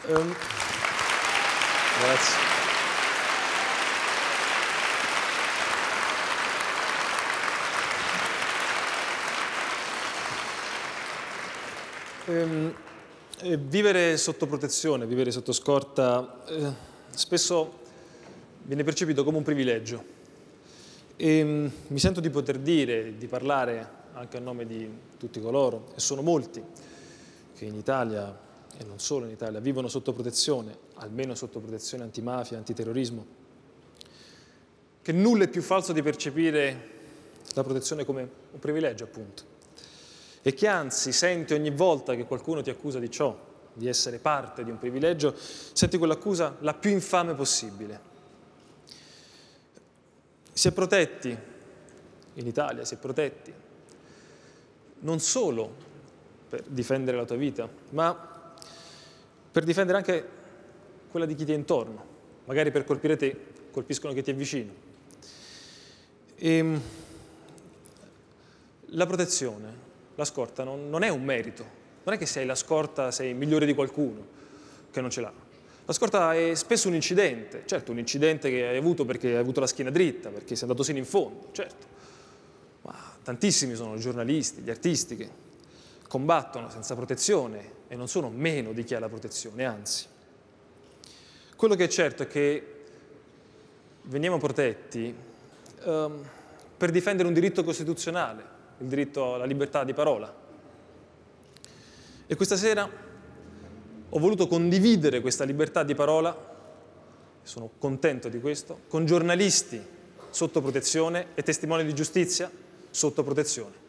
Grazie. Vivere sotto protezione, vivere sotto scorta, spesso viene percepito come un privilegio. E mi sento di poter dire, di parlare anche a nome di tutti coloro, e sono molti, che in Italia, e non solo in Italia, vivono sotto protezione, almeno sotto protezione antimafia, antiterrorismo, che nulla è più falso di percepire la protezione come un privilegio, appunto. E che anzi senti ogni volta che qualcuno ti accusa di ciò, di essere parte di un privilegio, senti quell'accusa la più infame possibile. Si è protetti, in Italia si è protetti, non solo per difendere la tua vita, ma per difendere anche quella di chi ti è intorno. Magari per colpire te, colpiscono chi ti è vicino. E la protezione, la scorta non è un merito, non è che se hai la scorta sei migliore di qualcuno che non ce l'ha. La scorta è spesso un incidente, certo un incidente che hai avuto perché hai avuto la schiena dritta, perché sei andato sino in fondo, certo. Ma tantissimi sono i giornalisti, gli artisti che combattono senza protezione e non sono meno di chi ha la protezione, anzi. Quello che è certo è che veniamo protetti per difendere un diritto costituzionale, il diritto alla libertà di parola. E questa sera ho voluto condividere questa libertà di parola, sono contento di questo, con giornalisti sotto protezione e testimoni di giustizia sotto protezione.